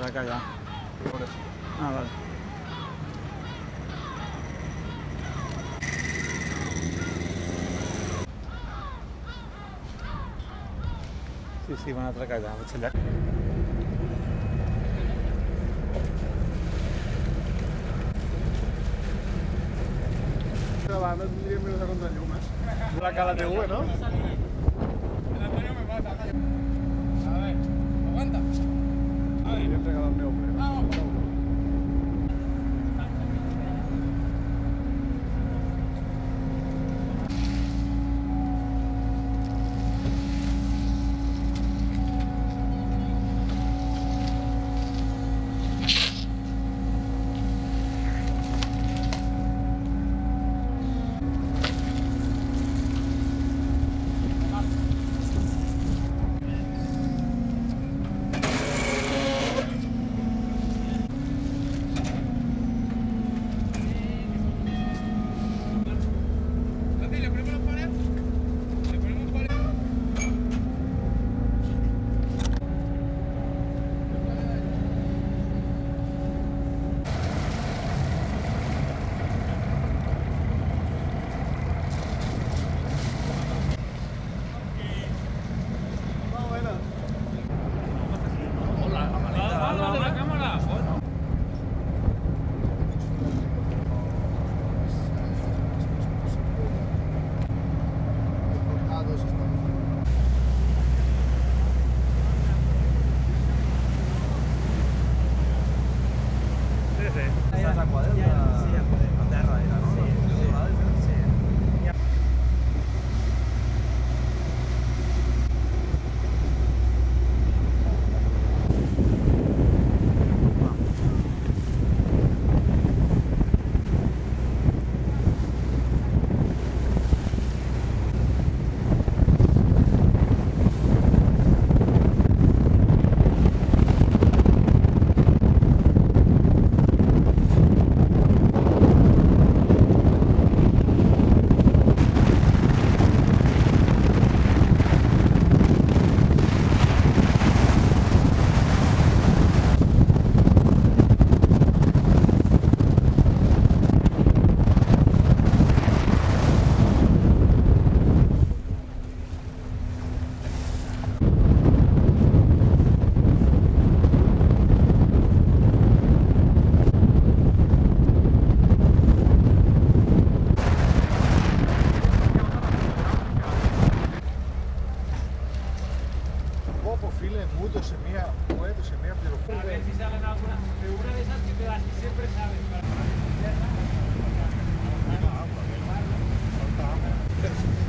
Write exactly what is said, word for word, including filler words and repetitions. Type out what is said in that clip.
de acá ya. Por eso. Ah, vale. Sí, sí, van a atracar ya, voy a echarle acá. No tendría miedo de contra llum, eh? La cara de V, ¿no? El Antonio me mata. A ver, aguanta. A ver. Voy a entregar al neopreno. Vamos. A ver si salen alguna figura de esas que te das y siempre sabes. Para